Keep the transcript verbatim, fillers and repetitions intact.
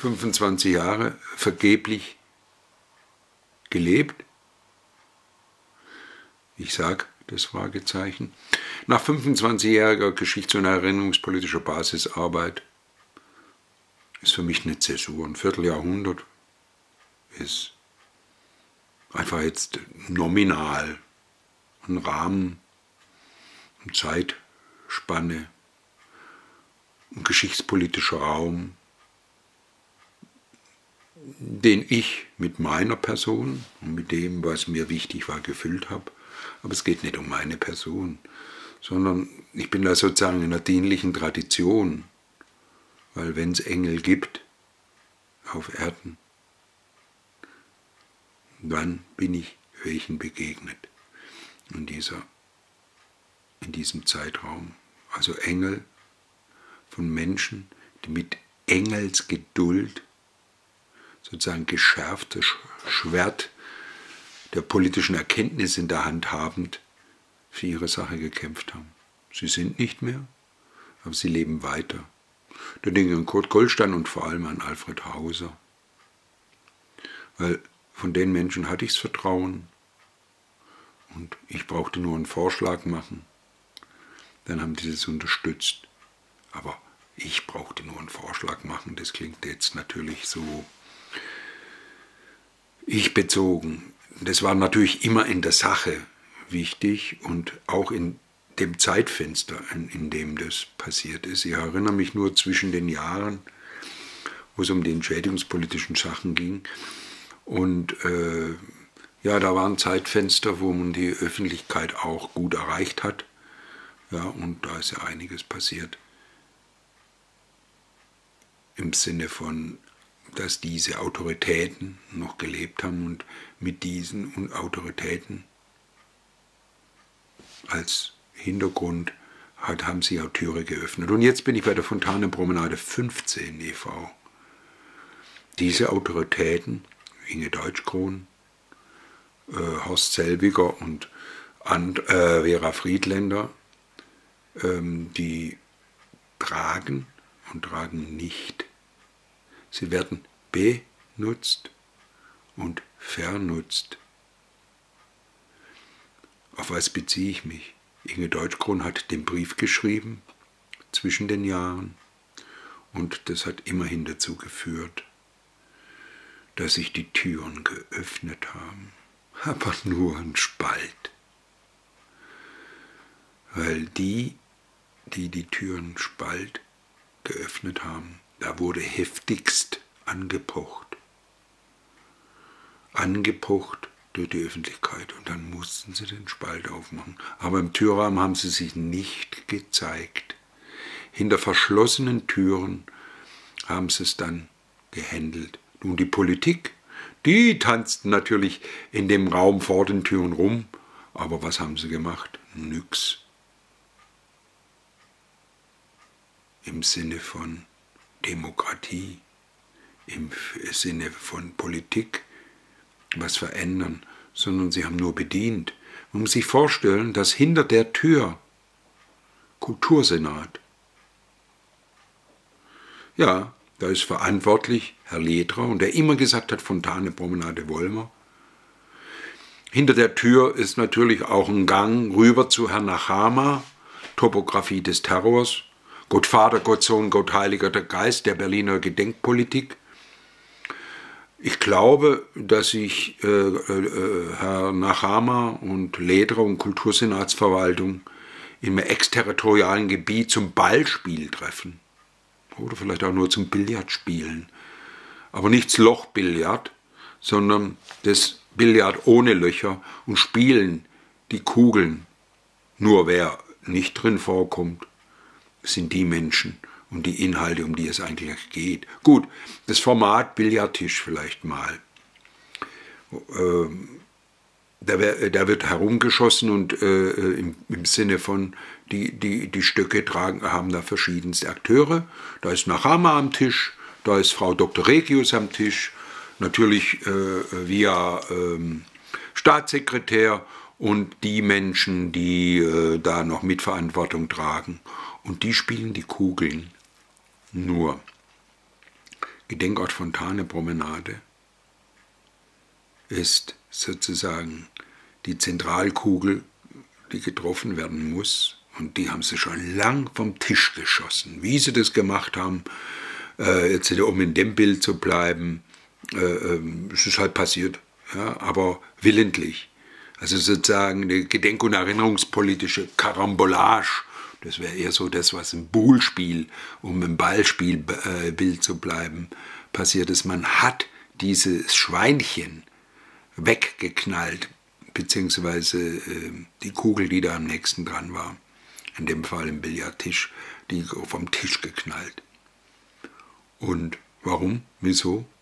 fünfundzwanzig Jahre vergeblich gelebt? Ich sage das Fragezeichen. Nach fünfundzwanzigjähriger geschichts- und erinnerungspolitischer Basisarbeit ist für mich eine Zäsur. Ein Vierteljahrhundert ist einfach jetzt nominal ein Rahmen, eine Zeitspanne, ein geschichtspolitischer Raum, den ich mit meiner Person und mit dem, was mir wichtig war, gefüllt habe. Aber es geht nicht um meine Person, sondern ich bin da sozusagen in einer dienlichen Tradition, weil wenn es Engel gibt auf Erden, dann bin ich welchen begegnet in, dieser, in diesem Zeitraum. Also Engel von Menschen, die mit Engelsgeduld sozusagen geschärftes Schwert der politischen Erkenntnis in der Hand habend für ihre Sache gekämpft haben. Sie sind nicht mehr, aber sie leben weiter. Da denke ich an Kurt Goldstein und vor allem an Alfred Hauser. Weil von den Menschen hatte ich das Vertrauen und ich brauchte nur einen Vorschlag machen. Dann haben die das unterstützt. Aber ich brauchte nur einen Vorschlag machen. Das klingt jetzt natürlich so ich-bezogen. Das war natürlich immer in der Sache wichtig und auch in dem Zeitfenster, in, in dem das passiert ist. Ich erinnere mich nur zwischen den Jahren, wo es um die entschädigungspolitischen Sachen ging. Und äh, ja, da waren Zeitfenster, wo man die Öffentlichkeit auch gut erreicht hat. Ja, und da ist ja einiges passiert. Im Sinne von, dass diese Autoritäten noch gelebt haben und mit diesen Autoritäten als Hintergrund hat, haben sie auch Türe geöffnet. Und jetzt bin ich bei der Fontanenpromenade fünfzehn e V Diese Autoritäten, Inge Deutschkron, äh, Horst Selbiger und And, äh, Vera Friedländer, ähm, die tragen und tragen nicht. Sie werden benutzt und vernutzt. Auf was beziehe ich mich? Inge Deutschkron hat den Brief geschrieben zwischen den Jahren und das hat immerhin dazu geführt, dass sich die Türen geöffnet haben, aber nur ein Spalt. Weil die, die die Türen Spalt geöffnet haben, da wurde heftigst angepocht. Angepocht durch die Öffentlichkeit und dann mussten sie den Spalt aufmachen. Aber im Türrahmen haben sie sich nicht gezeigt. Hinter verschlossenen Türen haben sie es dann gehandelt. Nun die Politik, die tanzten natürlich in dem Raum vor den Türen rum, aber was haben sie gemacht? Nix. Im Sinne von Demokratie, im Sinne von Politik, was verändern, sondern sie haben nur bedient. Man muss sich vorstellen, dass hinter der Tür Kultursenat, ja, da ist verantwortlich Herr Ledra und der immer gesagt hat, Fontanenpromenade wollen wir. Hinter der Tür ist natürlich auch ein Gang rüber zu Herrn Nachama, Topographie des Terrors, Gott Vater, Gott Sohn, Gott Heiliger der Geist, der Berliner Gedenkpolitik. Ich glaube, dass sich äh, äh, Herr Nachama und Ledra und Kultursenatsverwaltung im exterritorialen Gebiet zum Ballspiel treffen. Oder vielleicht auch nur zum Billardspielen. Aber nicht Lochbillard, sondern das Billard ohne Löcher und spielen die Kugeln. Nur wer nicht drin vorkommt, sind die Menschen und die Inhalte, um die es eigentlich geht. Gut, das Format Billardtisch vielleicht mal. Ähm, da, da wird herumgeschossen und äh, im, im Sinne von, die, die, die Stöcke tragen, haben da verschiedenste Akteure. Da ist Nachama am Tisch, da ist Frau Doktor Regius am Tisch, natürlich äh, via äh, Staatssekretär und die Menschen, die äh, da noch Mitverantwortung tragen. Und die spielen die Kugeln. Nur Gedenkort Fontane-Promenade ist sozusagen die Zentralkugel, die getroffen werden muss. Und die haben sie schon lang vom Tisch geschossen. Wie sie das gemacht haben, äh, jetzt um in dem Bild zu bleiben, äh, äh, es ist halt passiert, ja, aber willentlich. Also sozusagen eine gedenk- und erinnerungspolitische Karambolage, das wäre eher so das, was im Buhlspiel, um im Ballspielbild äh, zu bleiben, passiert ist. Man hat dieses Schweinchen weggeknallt, beziehungsweise äh, die Kugel, die da am nächsten dran war, in dem Fall im Billardtisch, die vom Tisch geknallt. Und warum? Wieso?